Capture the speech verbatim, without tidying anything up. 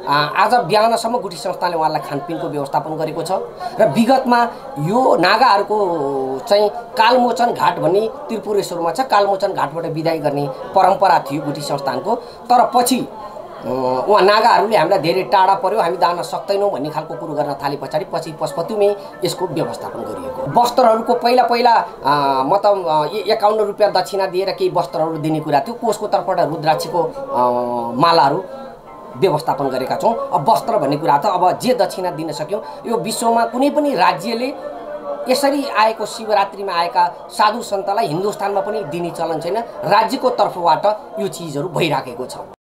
आज बिहानसम्म गुठी संस्थानले उहाँलाई खानपिनको व्यवस्थापन गरेको छ र विगतमा यो नागाहरूको चाहिँ कालमोचन घाट भन्ने त्रिपुरेश्वरमा छ, कालमोचन घाटबाट बिदाई गर्ने परम्परा थियो गुठी संस्थानको। तर पछि उहाँ नागाहरूले हामीलाई धेरै टाढा पर्यो, हामी जान सक्दैनौँ भन्ने खालको कुरो गर्न थाले पछाडि पछि पशुपतिमै यसको व्यवस्थापन गरिएको। वस्त्रहरूको पहिला पहिला म त एकाउन्न रुपियाँ दक्षिणा दिएर केही वस्त्रहरू दिने कुरा थियो, कोषको तर्फबाट रुद्राक्षीको मालाहरू व्यवस्थापन गरेका छौँ। अब वस्त्र भन्ने कुरा त अब जे दक्षिणा दिन सक्यौँ, यो विश्वमा कुनै पनि राज्यले यसरी आएको शिवरात्रिमा आएका साधु सन्तलाई हिन्दुस्तानमा पनि दिने चलन छैन। राज्यको तर्फबाट यो चिजहरू भइराखेको छ।